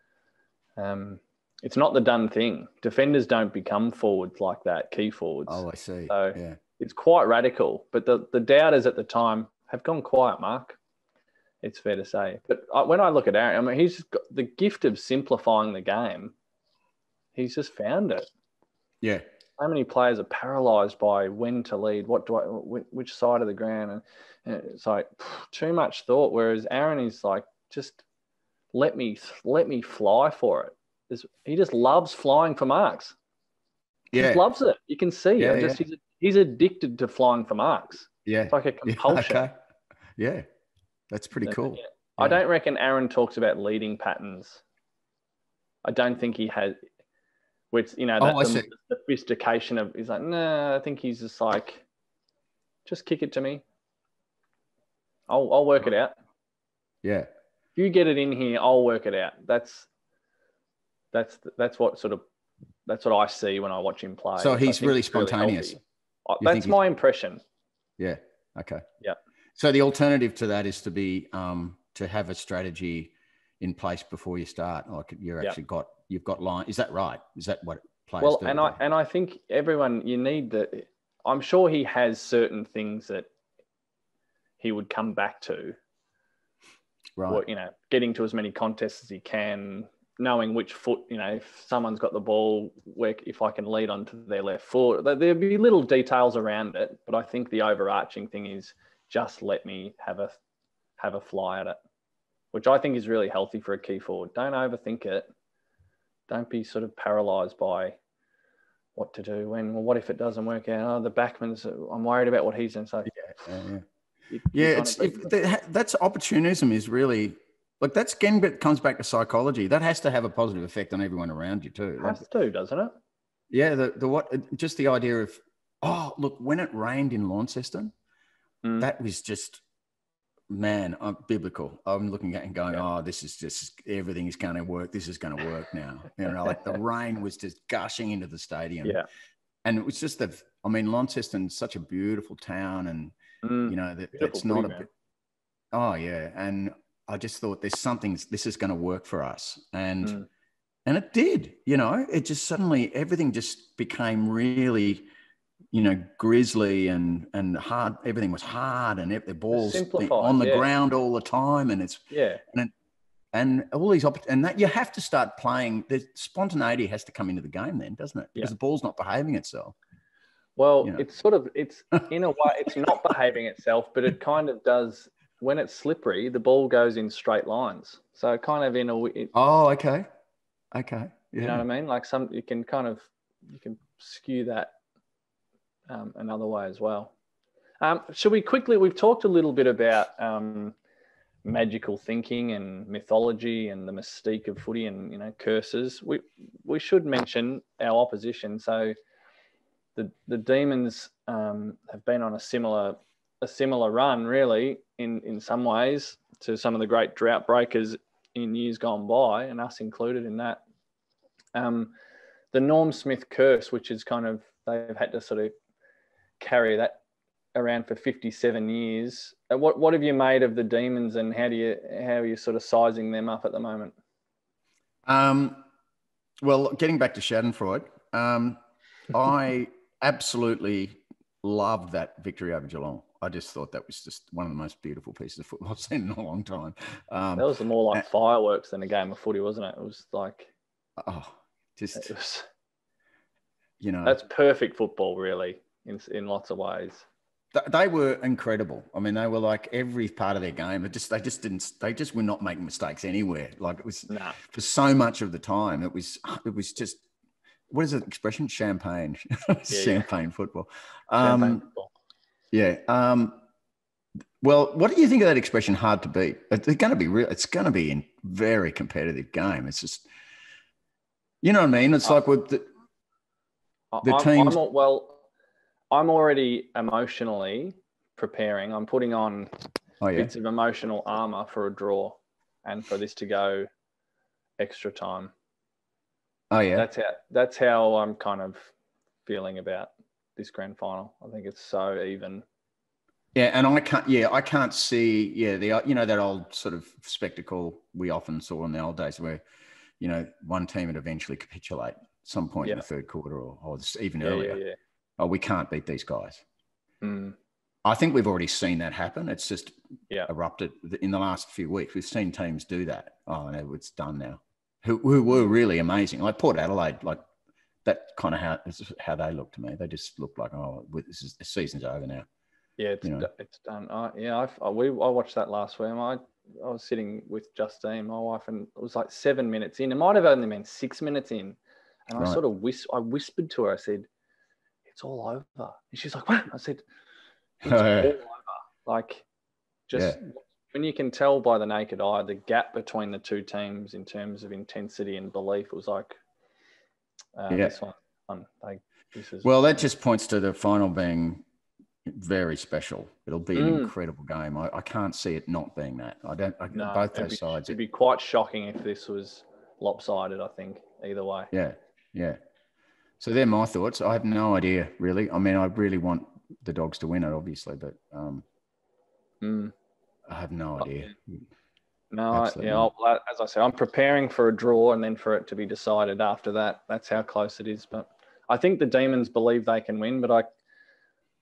um, it's not the done thing. Defenders don't become forwards like that, key forwards. Oh, I see. So yeah. It's quite radical. But the the doubters at the time have gone quiet, Mark. It's fair to say. But when I look at Aaron, I mean, he's got the gift of simplifying the game. He's just found it. Yeah. How many players are paralysed by when to lead, what do I, which side of the ground? And, and it's like too much thought. Whereas Aaron is like, just let me, let me fly for it. There's, he just loves flying for marks. He yeah. just loves it. You can see yeah, it. Just, yeah. he's, he's addicted to flying for marks. Yeah. It's like a compulsion. Yeah. Okay. Yeah. That's pretty cool. Yeah. I don't reckon Aaron talks about leading patterns. I don't think he has, which, you know, that, oh, the, the sophistication of, he's like, no, nah, I think he's just like, just kick it to me. I'll, I'll work it out. Yeah. If you get it in here, I'll work it out. That's, that's, that's what sort of, that's what I see when I watch him play. So he's really spontaneous. Really that's my impression. Yeah. Okay. Yeah. So the alternative to that is to be um, to have a strategy in place before you start. Like you're actually yep. got you've got line. Is that right? Is that what players well, do? Well, and I and I think everyone you need the I'm sure he has certain things that he would come back to. Right. Or, you know, getting to as many contests as he can, knowing which foot, you know, if someone's got the ball, where if I can lead onto their left foot. There'll be little details around it, but I think the overarching thing is just let me have a have a fly at it, which I think is really healthy for a key forward. Don't overthink it. Don't be sort of paralysed by what to do when, well, what if it doesn't work out? Oh, the backman's, I'm worried about what he's in. So Yeah, yeah, yeah. You, yeah you it's if the, that's opportunism is really like that's again, but comes back to psychology. That has to have a positive effect on everyone around you too. Has like, to, doesn't it? Yeah, the the what just the idea of oh look, when it rained in Launceston, mm. that was just man, I'm biblical. I'm looking at it and going, yeah. oh, this is just everything is going to work. This is going to work now. You know, like the rain was just gushing into the stadium. Yeah. And it was just that, I mean, Launceston's such a beautiful town and, mm. you know, that, Beautiful that's not a bit. bit. Oh, yeah. And I just thought there's something, this is going to work for us. And, mm. and it did, you know, it just suddenly, everything just became really, you know, grisly and and hard. Everything was hard, and the balls on the yeah. ground all the time, and it's yeah, and it, and all these opp- and that you have to start playing. The spontaneity has to come into the game, then, doesn't it? Because yeah. the ball's not behaving itself. Well, you know? it's sort of it's in a way it's not behaving itself, but it kind of does. When it's slippery, the ball goes in straight lines. So kind of in a it, oh, okay, okay, yeah. You know what I mean? Like some you can kind of you can skew that. Um, another way as well. Um, should we quickly, we've talked a little bit about um, magical thinking and mythology and the mystique of footy and, you know, curses. We we should mention our opposition. So the the Demons um, have been on a similar a similar run, really, in, in some ways, to some of the great drought breakers in years gone by, and us included in that. Um, the Norm Smith curse, which is kind of, they've had to sort of carry that around for fifty-seven years. What what have you made of the Demons, and how do you how are you sort of sizing them up at the moment? Um, well, getting back to Schadenfreude, um, I absolutely loved that victory over Geelong. I just thought that was just one of the most beautiful pieces of football I've seen in a long time. Um, that was more like and, fireworks than a game of footy, wasn't it? It was like, oh, just it was, you know, that's perfect football, really. In, in lots of ways, they were incredible. I mean, they were like every part of their game. It just they just didn't. They just were not making mistakes anywhere. Like it was nah. for so much of the time. It was it was just what is the expression? Champagne, yeah, champagne yeah. football. Um, champagne football. Yeah. Um, well, what do you think of that expression? Hard to beat. It's going to be real. It's going to be a very competitive game. It's just, you know what I mean. It's uh, like with the the I'm, teams. I'm, well. I'm already emotionally preparing. I'm putting on oh, yeah? bits of emotional armor for a draw and for this to go extra time. Oh, yeah. That's how, that's how I'm kind of feeling about this grand final. I think it's so even. Yeah. And I can't, yeah, I can't see, yeah, the, you know, that old sort of spectacle we often saw in the old days where, you know, one team would eventually capitulate at some point yeah. in the third quarter or, or even yeah, earlier. Yeah, yeah. Oh, we can't beat these guys. Mm. I think we've already seen that happen. It's just yeah. erupted in the last few weeks. We've seen teams do that. Oh, no, it's done now. Who, who were really amazing. Like Port Adelaide, like that kind of how, how they look to me. They just look like, oh, this is the season's over now. Yeah, it's, you know? it's done. I, yeah, I, I, we, I watched that last week. I, I was sitting with Justine, my wife, and it was like seven minutes in. It might have only been six minutes in. And I right. sort of whis- I whispered to her, I said, it's all over. And she's like, what? I said, it's all over. Like, just yeah. when you can tell by the naked eye, the gap between the two teams in terms of intensity and belief, it was like, uh, yeah. this one, fun. Like, this is well, that just points to the final being very special. It'll be an mm. incredible game. I, I can't see it not being that. I don't, I, no, both it'd those be, sides. It'd be quite shocking if this was lopsided, I think, either way. Yeah, yeah. So they're my thoughts. I have no idea, really. I mean, I really want the Dogs to win it, obviously, but um, mm. I have no idea. No, Absolutely yeah. I'll, as I said, I'm preparing for a draw and then for it to be decided after that. That's how close it is. But I think the Demons believe they can win, but I,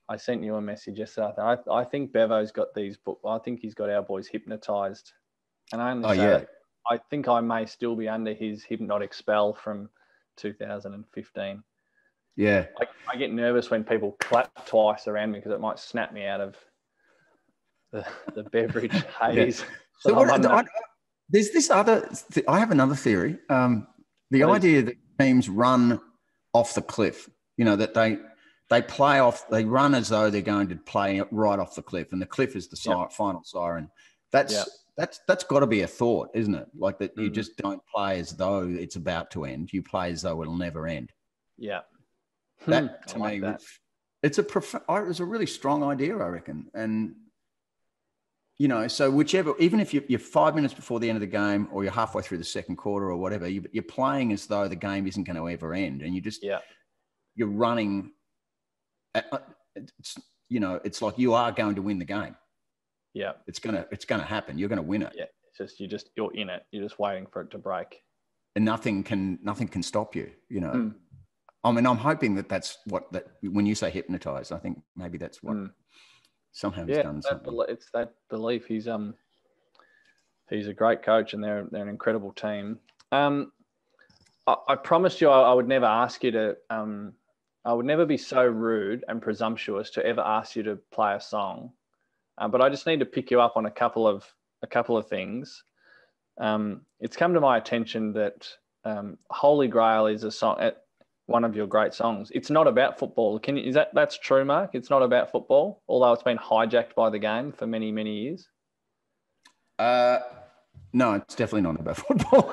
I sent you a message yesterday. I, I think Bevo's got these book. I think he's got our boys hypnotised. And I only Oh, say yeah. that I think I may still be under his hypnotic spell from two thousand fifteen. Yeah. I, I get nervous when people clap twice around me because it might snap me out of the, the beverage haze. Yeah. So what, what, I, there's this other, I have another theory. Um, the idea is, that teams run off the cliff, you know, that they they play off, they run as though they're going to play right off the cliff, and the cliff is the si- yep. final siren. That's yep. that's that's got to be a thought, isn't it? Like that you mm. just don't play as though it's about to end. You play as though it'll never end. Yeah. That to like me, that. it's a prof- it was a really strong idea, I reckon, and. You know, so whichever, even if you're, you're five minutes before the end of the game or you're halfway through the second quarter or whatever, you, you're playing as though the game isn't going to ever end. And you just, yeah. you're running, it's, you know, it's like you are going to win the game. Yeah. It's going to, it's going to happen. You're going to win it. Yeah. It's just, you just, you're in it. You're just waiting for it to break. And nothing can, nothing can stop you, you know. Mm. I mean, I'm hoping that that's what, that when you say hypnotized, I think maybe that's what, mm. Somehow he's yeah, done that something. Be- it's that belief. He's um, he's a great coach, and they're they're an incredible team. Um, I, I promised you I, I would never ask you to um, I would never be so rude and presumptuous to ever ask you to play a song, uh, but I just need to pick you up on a couple of a couple of things. Um, it's come to my attention that um, Holy Grail is a song. At, one of your great songs. It's not about football. Can you, is that that's true, Mark? It's not about football, although it's been hijacked by the game for many, many years. Uh, no, it's definitely not about football.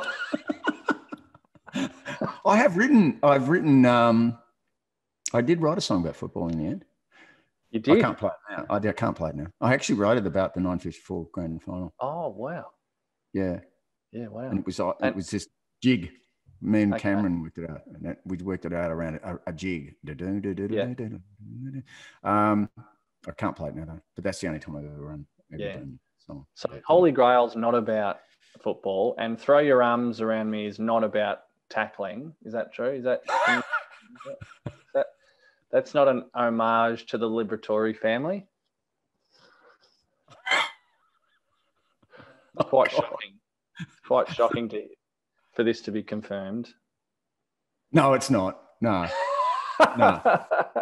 I have written, I've written, um, I did write a song about football in the end. You did? I can't play it now. I, I can't play it now. I actually wrote it about the nine fifty-four grand final. Oh, wow. Yeah. Yeah, wow. And it was, it and, was this jig. Me and okay. Cameron worked it out. And that, we worked it out around a, a jig. Yeah. Um, I can't play it now, though. But that's the only time I've ever run. Ever yeah. done song. So Holy Grail's not about football, and Throw Your Arms Around Me is not about tackling. Is that true? Is that, is that that's not an homage to the Liberatore family? Oh, Quite God. shocking. Quite shocking to for this to be confirmed. No, it's not. No. No.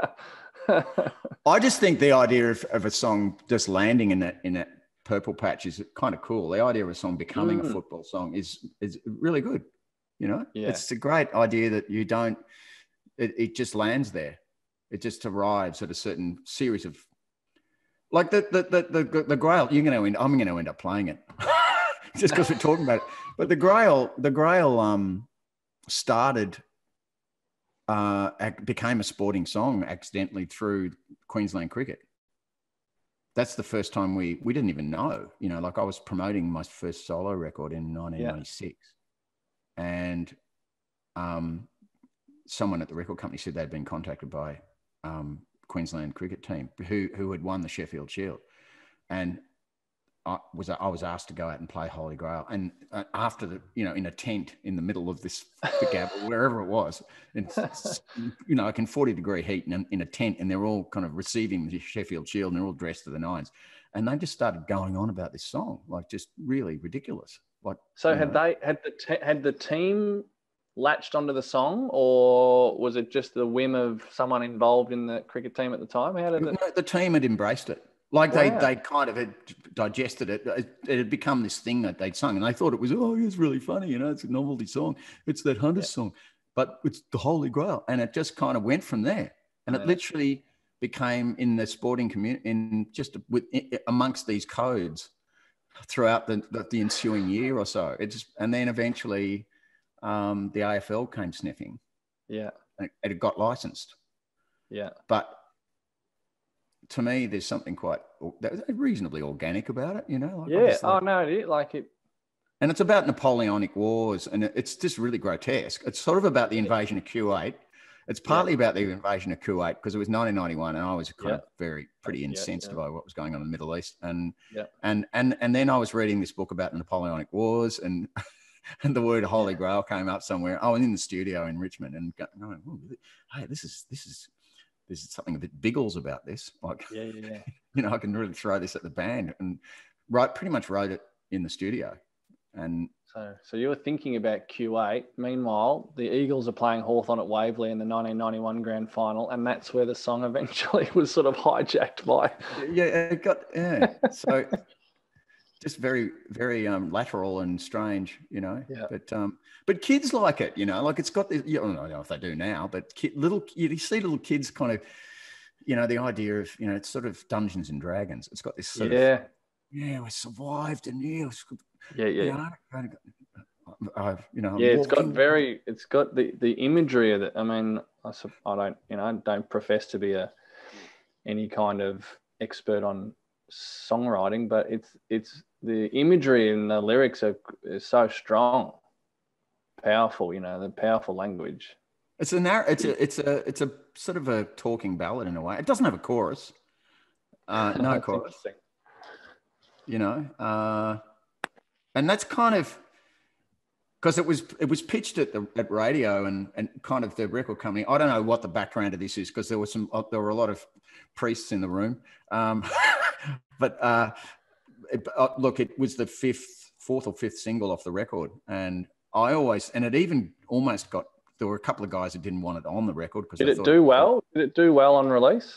I just think the idea of, of a song just landing in that in that purple patch is kind of cool. The idea of a song becoming mm. a football song is is really good. You know, yeah. It's a great idea that you don't. It, it just lands there. It just arrives at a certain series of, like the the the the, the Grail. You're going to end. I'm going to end up playing it just because we're talking about it. But the Grail, the Grail, um, started. Uh, became a sporting song accidentally through Queensland cricket. That's the first time we we didn't even know. You know, like I was promoting my first solo record in nineteen ninety-six, yeah. and um, someone at the record company said they'd been contacted by um, Queensland cricket team who who had won the Sheffield Shield, and I was I was asked to go out and play Holy Grail, and uh, after the you know in a tent in the middle of this the Gabba, wherever it was, and you know like in forty degree heat in, in a tent, and they're all kind of receiving the Sheffield Shield, and they're all dressed to the nines, and they just started going on about this song, like just really ridiculous. Like so, had know. they had the te- had the team latched onto the song, or was it just the whim of someone involved in the cricket team at the time? How did it? No, the team had embraced it. Like wow. they they kind of had digested it. It had become this thing that they'd sung, and they thought it was, oh, it's really funny, you know, it's a novelty song. It's that Hunters yeah. song, but it's the Holy Grail, and it just kind of went from there. And yeah. it literally became in the sporting community, in just with amongst these codes throughout the the, the ensuing year or so. It just and then eventually um, the A F L came sniffing. Yeah, and it, it got licensed. Yeah, but. To me, there's something quite reasonably organic about it, you know. Like yeah. like, oh no, it like it. And it's about Napoleonic Wars, and it's just really grotesque. It's sort of about the invasion of Kuwait. It's partly yeah. about the invasion of Kuwait because it was nineteen ninety-one, and I was kind yeah. of very pretty incensed yeah, yeah. by what was going on in the Middle East. And yeah. and and and then I was reading this book about the Napoleonic Wars, and and the word Holy Grail came up somewhere. I was in the studio in Richmond, and going, oh, hey, this is this is. there's something a bit Biggles about this. Like, yeah, yeah, yeah. you know, I can really throw this at the band, and write pretty much wrote it in the studio. And so, so you were thinking about Q eight. Meanwhile, the Eagles are playing Hawthorn at Waverley in the nineteen ninety-one grand final, and that's where the song eventually was sort of hijacked by. Yeah, it got yeah. So just very, very um, lateral and strange, you know. Yeah. But um, but kids like it, you know. Like it's got this. You know, I don't know if they do now, but kid, little you see little kids kind of, you know, the idea of, you know, it's sort of Dungeons and Dragons. It's got this sort yeah. of yeah, we survived, and yeah, it was, yeah, yeah. You know, I, you know, yeah, it's got very, it's got the, the imagery of it. I mean, I, I don't, you know, don't profess to be a any kind of expert on songwriting, but it's it's the imagery and the lyrics are is so strong, powerful. You know, the powerful language. It's a narr- it's a it's a it's a sort of a talking ballad in a way. It doesn't have a chorus, uh, no chorus. You know, uh, and that's kind of because it was it was pitched at the at radio and and kind of the record company. I don't know what the background of this is because there was some there were a lot of priests in the room, um, but uh, it, uh, look, it was the fifth, fourth or fifth single off the record, and I always and it even almost got. There were a couple of guys that didn't want it on the record because did it do well? Did it do well on release?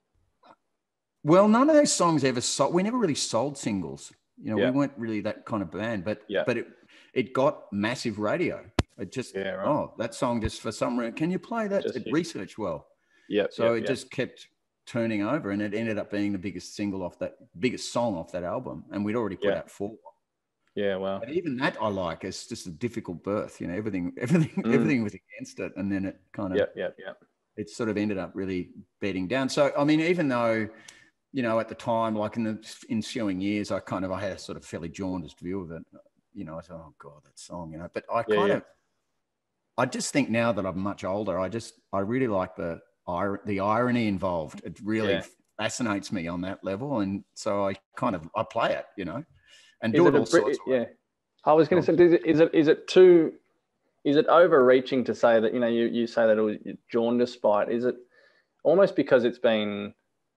Well, none of those songs ever sold. We never really sold singles. You know, yeah. we weren't really that kind of band, but yeah. but it it got massive radio. It just yeah, right. oh, that song just for some reason. Can you play that? Just it researched well. Yeah. So yeah, it yeah. just kept turning over, and it ended up being the biggest single off that biggest song off that album. And we'd already put yeah. out four. Yeah, well. But even that I like. It's just a difficult birth. You know, everything everything mm. everything was against it, and then it kind of yeah, yeah, yeah. It sort of ended up really bedding down. So I mean, even though. You know, at the time, like in the ensuing years, I kind of, I had a sort of fairly jaundiced view of it. You know, I thought, oh God, that song, you know, but I yeah, kind yeah. of, I just think now that I'm much older, I just, I really like the, the irony involved. It really yeah. fascinates me on that level. And so I kind of, I play it, you know, and is do it, it all a, sorts yeah. of ways. I was going to say, is it, is it, is it too, is it overreaching to say that, you know, you, you say that it was jaundiced by it? Is it almost because it's been,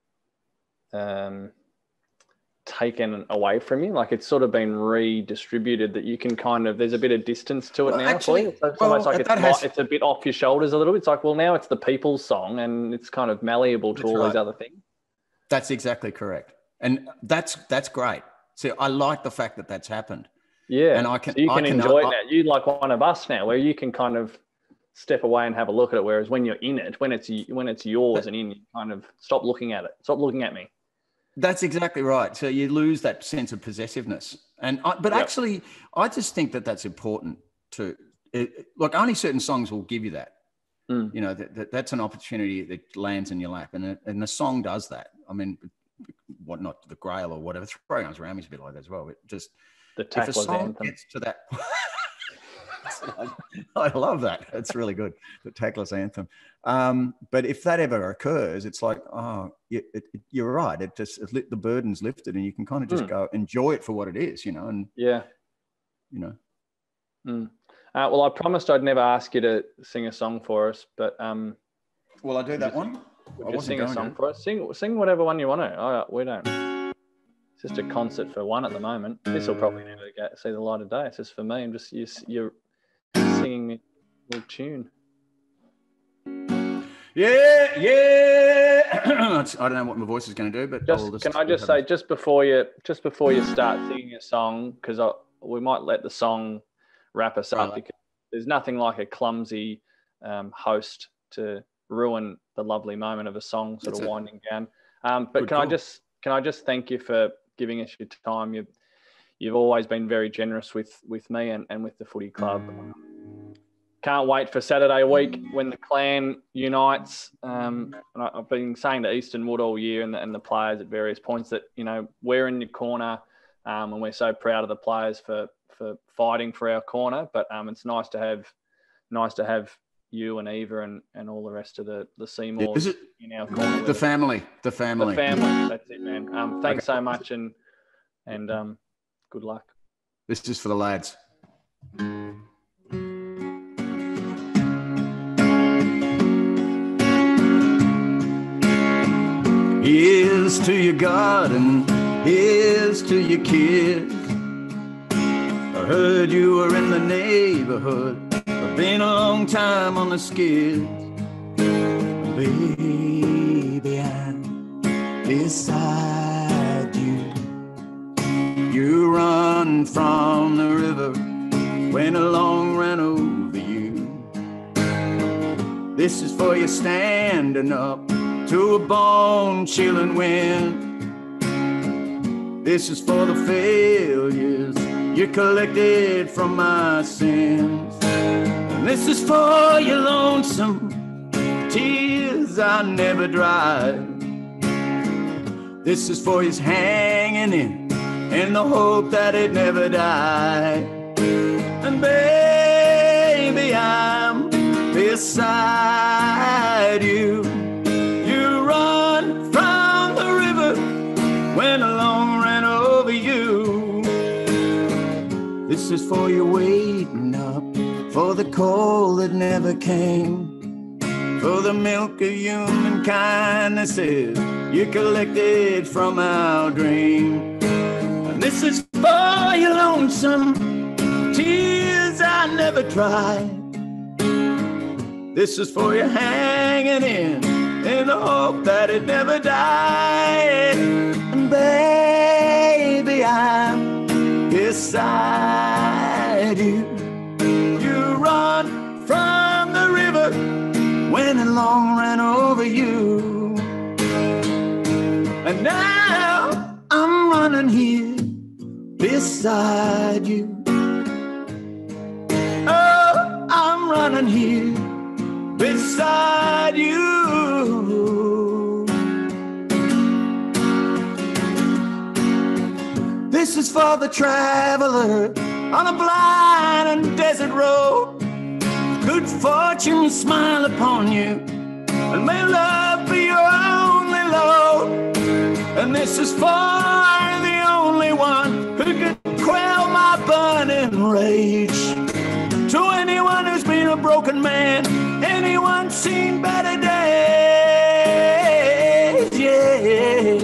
um, taken away from you, like it's sort of been redistributed that you can kind of there's a bit of distance to it well, now actually, for you. It's, it's well, almost like it's, has... light, it's a bit off your shoulders a little bit. It's like, well, now it's the people's song and it's kind of malleable to that's all right. these other things. That's exactly correct, and that's that's great. So I like the fact that that's happened. Yeah, and I can so you can, I can enjoy I, it now. You like one of us now, where you can kind of step away and have a look at it. Whereas when you're in it, when it's when it's yours that, and in, you kind of stop looking at it. Stop looking at me. That's exactly right. So you lose that sense of possessiveness. And I, but yep. actually, I just think that that's important to it, like only certain songs will give you that. Mm. You know, that, that that's an opportunity that lands in your lap, and it, and the song does that. I mean, what not the Grail or whatever. Throwing Arms Around Me's a bit like that as well. It just the if a song anthem. gets to that. I love that. That's really good. The Tackless Anthem. Um, but if that ever occurs, it's like, oh, it, it, you're right. It just it lit, the burden's lifted, and you can kind of just mm. go enjoy it for what it is, you know. And yeah, you know. Mm. Uh, well, I promised I'd never ask you to sing a song for us, but um, will I do that one? I wasn't sing a song to. for us. Sing, sing whatever one you want to. I, we don't. It's just a concert for one at the moment. This will probably never get see the light of day. It's just for me. I'm just you, you're. Singing me a little tune. Yeah, yeah. I don't know what my voice is going to do, but just, just can I just say, just before you, just before you start singing a song, because we might let the song wrap us up, right. because there's nothing like a clumsy um, host to ruin the lovely moment of a song, sort That's of it. winding down. Um, but Good can call. I just, can I just thank you for giving us your time? You. You've always been very generous with, with me and, and with the footy club. Can't wait for Saturday week when the clan unites. Um, and I, I've been saying to Easton Wood all year and the, and the players at various points that, you know, we're in your corner um, and we're so proud of the players for, for fighting for our corner. But um, it's nice to have nice to have you and Eva and, and all the rest of the, the Seymours yeah, in our corner. The family. The family. The family. That's it, man. Um, thanks okay. so much and and um. Good luck. This is for the lads. Here's to your garden, here's to your kids. I heard you were in the neighborhood. I've been a long time on the skids. Baby, I'm beside you. You run from the river when a long ran over you. This is for you standing up to a bone-chilling wind. This is for the failures you collected from my sins. And this is for your lonesome tears I never dried. This is for his hanging in and the hope that it never died. And baby, I'm beside you. You run from the river when a long ran over you. This is for you waiting up for the call that never came, for the milk of human kindnesses you collected from our dream. And this is for your lonesome tears I never tried. This is for you hanging in in the hope that it never died. And baby, I'm beside you. You run from the river when it long ran over you. And now I'm running here beside you. Oh, I'm running here beside you. This is for the traveler on a blind and desert road. Good fortune smile upon you, and may love be your only load. And this is for the only one who can quell my burning rage. To anyone who's been a broken man, anyone seen better days, yeah.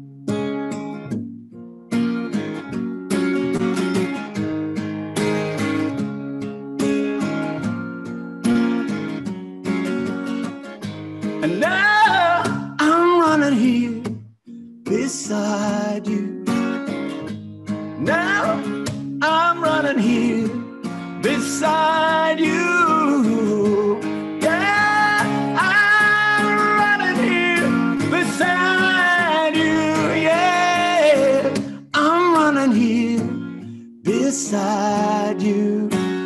And now I'm running here beside you. Now I'm running here beside you. Yeah, I'm running here beside you. Yeah, I'm running here beside you.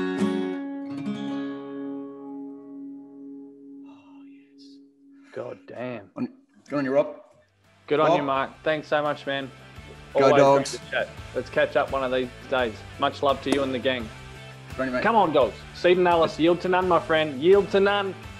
God damn. Good on you, Rob. Good on Rob. you, Mark. Thanks so much, man. Go Always Dogs. great to chat. Let's catch up one of these days. Much love to you and the gang. Brilliant, mate. Come on, Dogs. Seed and Alice, yield to none, my friend. Yield to none.